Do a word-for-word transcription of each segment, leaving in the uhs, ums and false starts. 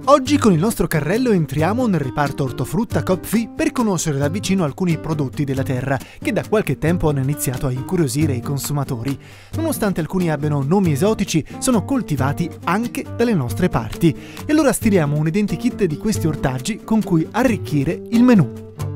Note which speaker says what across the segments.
Speaker 1: Oggi con il nostro carrello entriamo nel reparto ortofrutta Coop per conoscere da vicino alcuni prodotti della terra che da qualche tempo hanno iniziato a incuriosire i consumatori. Nonostante alcuni abbiano nomi esotici, sono coltivati anche dalle nostre parti. E allora stiliamo un identikit di questi ortaggi con cui arricchire il menù.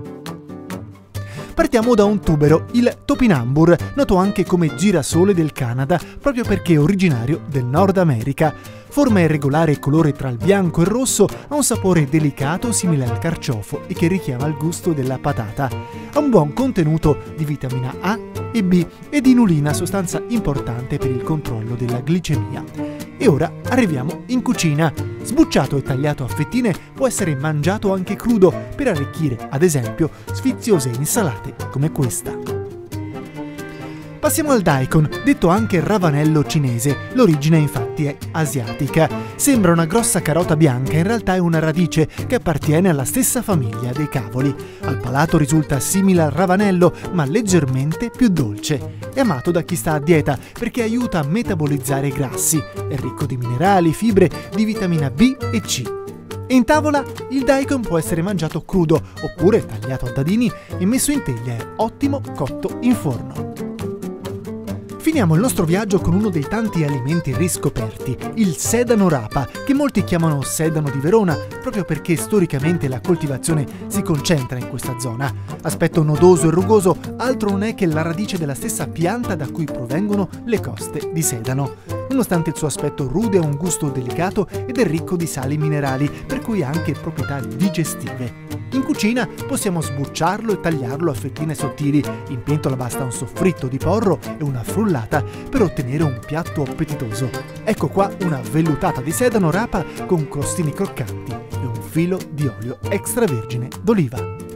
Speaker 1: Partiamo da un tubero, il topinambur, noto anche come girasole del Canada, proprio perché è originario del Nord America. Forma irregolare e colore tra il bianco e il rosso, ha un sapore delicato simile al carciofo e che richiama il gusto della patata. Ha un buon contenuto di vitamina A e B e di inulina, sostanza importante per il controllo della glicemia. E ora arriviamo in cucina. Sbucciato e tagliato a fettine può essere mangiato anche crudo per arricchire, ad esempio, sfiziose insalate come questa. Passiamo al daikon, detto anche ravanello cinese. L'origine infatti è asiatica. Sembra una grossa carota bianca, in realtà è una radice che appartiene alla stessa famiglia dei cavoli. Al palato risulta simile al ravanello, ma leggermente più dolce. È amato da chi sta a dieta perché aiuta a metabolizzare i grassi. È ricco di minerali, fibre, di vitamina B e C. E in tavola il daikon può essere mangiato crudo oppure tagliato a dadini e messo in teglia. È ottimo cotto in forno. Finiamo il nostro viaggio con uno dei tanti alimenti riscoperti, il sedano rapa, che molti chiamano sedano di Verona, proprio perché storicamente la coltivazione si concentra in questa zona. Aspetto nodoso e rugoso, altro non è che la radice della stessa pianta da cui provengono le coste di sedano. Nonostante il suo aspetto rude, ha un gusto delicato ed è ricco di sali minerali, per cui ha anche proprietà digestive. In cucina possiamo sbucciarlo e tagliarlo a fettine sottili. In pentola basta un soffritto di porro e una frullata per ottenere un piatto appetitoso. Ecco qua una vellutata di sedano rapa con crostini croccanti e un filo di olio extravergine d'oliva.